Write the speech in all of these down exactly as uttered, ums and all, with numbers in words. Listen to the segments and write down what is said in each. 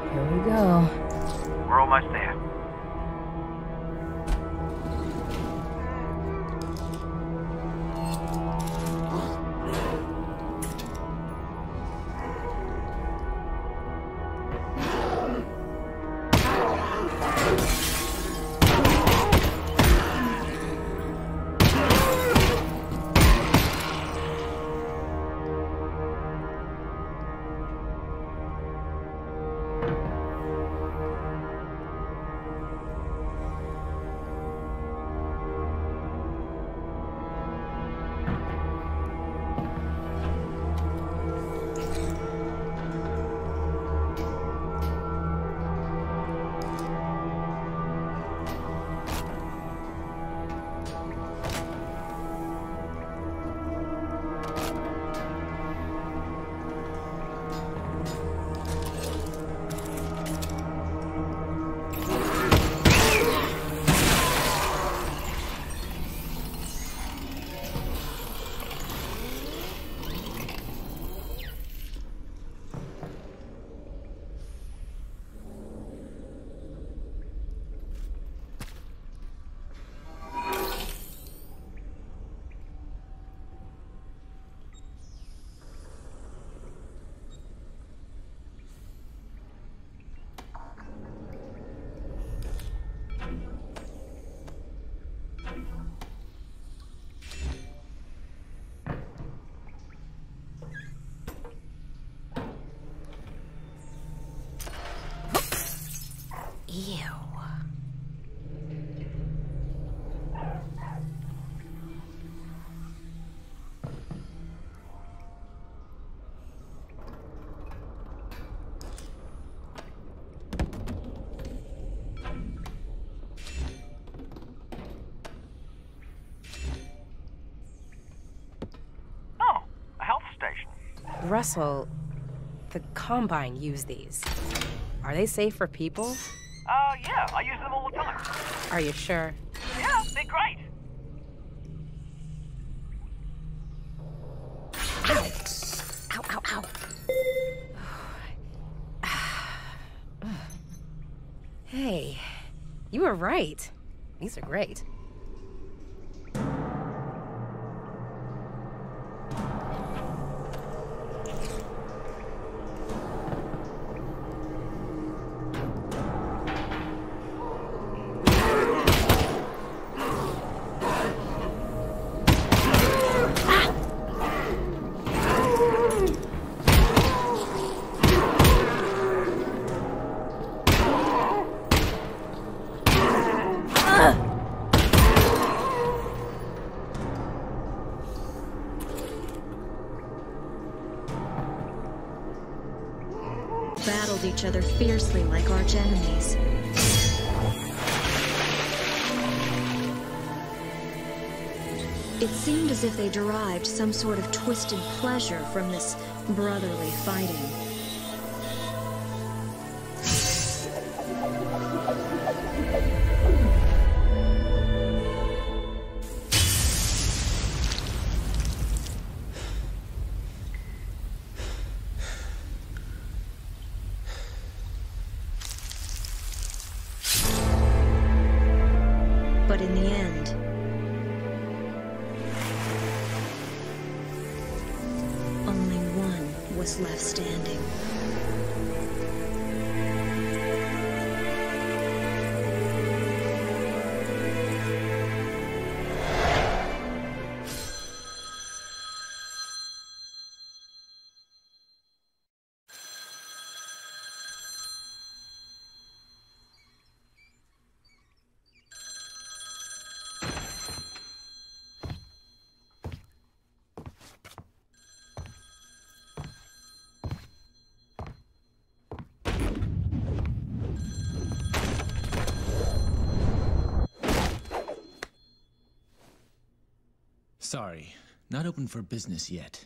Here we go. We're almost there. Ew. Oh, a health station. Russell, the Combine use these. Are they safe for people? Uh, yeah, I use them all the time. Are you sure? Yeah, they're great. Ow, ow, ow. Hey, you were right. These are great. Battled each other fiercely like arch enemies. It seemed as if they derived some sort of twisted pleasure from this brotherly fighting. But in the end, only one was left standing. Sorry, not open for business yet.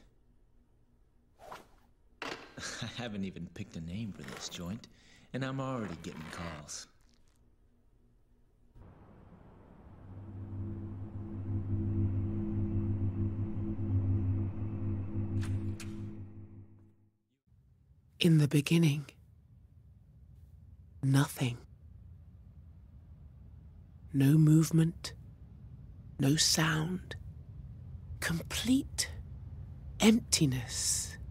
I haven't even picked a name for this joint, and I'm already getting calls. In the beginning, Nothing. No movement, no sound. Complete emptiness.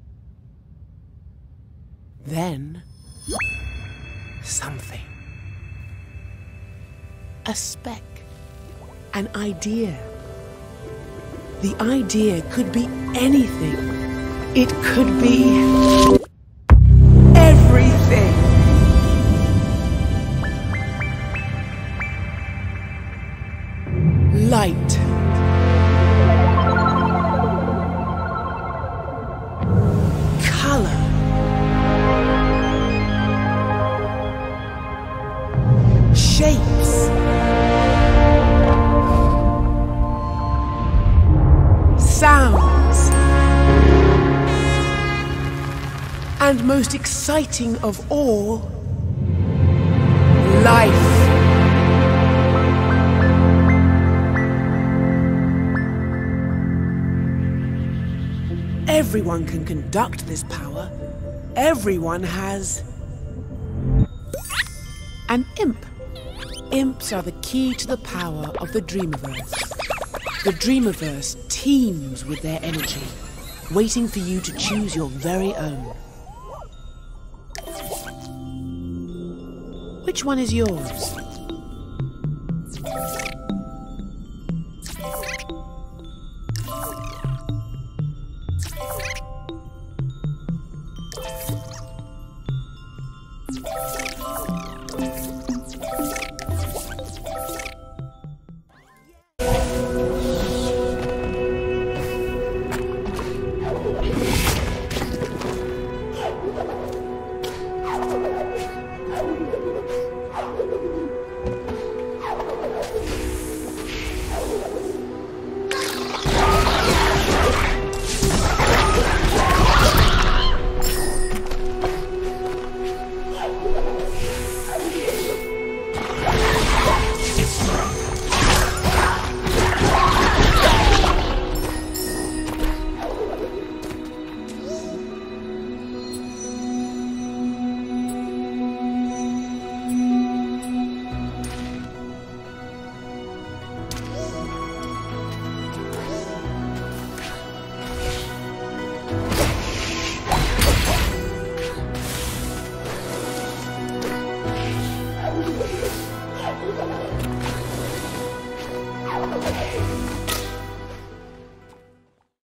Then, something. A speck. An idea. The idea could be anything. It could be everything. Light. Color. Shapes. Sounds. And most exciting of all, life. Everyone can conduct this power. Everyone has an imp. Imps are the key to the power of the Dreamiverse. The Dreamiverse teems with their energy, waiting for you to choose your very own. Which one is yours?